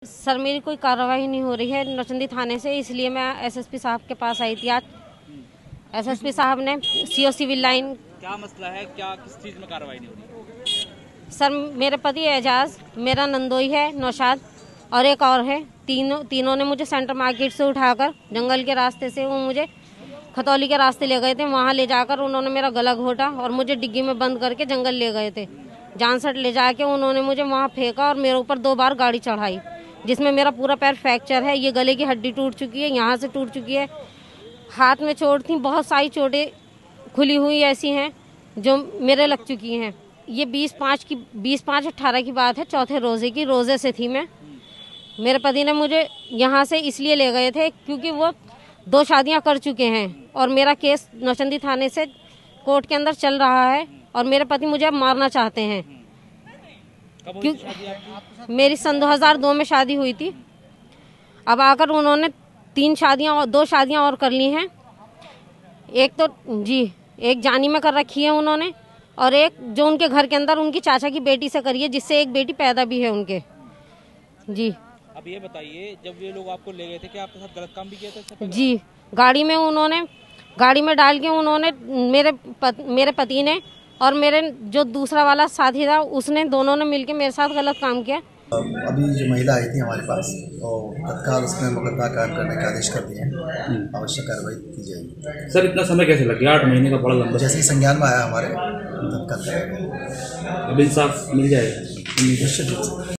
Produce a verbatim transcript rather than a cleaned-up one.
Sir मेरी कोई कार्रवाई नहीं हो रही है नौचंदी थाने से, इसलिए मैं एसएसपी साहब के पास आई थी आज। एसएसपी साहब ने सीओ सिविल लाइन। क्या मसला है, क्या किस चीज में कार्रवाई नहीं हो रही? सर मेरे पति एजाज, मेरा नंदोई है नौशाद और एक और है। तीनों तीनों ने मुझे सेंटर मार्केट से उठाकर जंगल के रास्ते से वो मुझे खतौली के रास्ते ले गए थे। वहाँ ले जाकर उन्होंने मेरा गला घोटा और मुझे डिग्गी में बंद करके जंगल ले गए थे। जानसठ ले जाके उन्होंने मुझे वहाँ फेंका और मेरे ऊपर दो बार गाड़ी चढ़ाई, जिसमें मेरा पूरा पैर फ्रैक्चर है। ये गले की हड्डी टूट चुकी है, यहाँ से टूट चुकी है। हाथ में चोट थी, बहुत सारी चोटें खुली हुई ऐसी हैं जो मेरे लग चुकी हैं। ये बीस पाँच की बीस पाँच अट्ठारह की बात है, चौथे रोज़े की। रोज़े से थी मैं। मेरे पति ने मुझे यहाँ से इसलिए ले गए थे क्योंकि वो दो शादियाँ कर चुके हैं और मेरा केस नौचंदी थाने से कोर्ट के अंदर चल रहा है और मेरे पति मुझे अब मारना चाहते हैं। क्योंकि मेरी सन दो हज़ार दो में शादी हुई थी। अब आकर उन्होंने तीन शादियां और दो शादियां और कर ली हैं। एक तो जी एक जानी में कर रखी है उन्होंने और एक जो उनके घर के अंदर उनकी चाचा की बेटी से करी है, जिससे एक बेटी पैदा भी है उनके। जी अब ये बताइए, जब ये लोग आपको ले गए थे, क्या आपके साथ गलत काम भी किया था इससे पहले? जी गाड़ी में उन्होंने गाड़ी में डाल के उन्होंने मेरे पत, मेरे पति ने और मेरे जो दूसरा वाला साथी था उसने, दोनों ने मिलकर मेरे साथ गलत काम किया। अभी जो महिला आई थी हमारे पास तो तत्काल उसमें मुकदमा कायम करने का आदेश कर दिए हैं। आवश्यक कार्रवाई की जाएगी। सर इतना समय कैसे लग गया? आठ महीने का बड़ा लंबा। जैसे ही संज्ञान में आया हमारे तत्काल अब इंसाफ मिल जाएगा। निश्चित रूप से।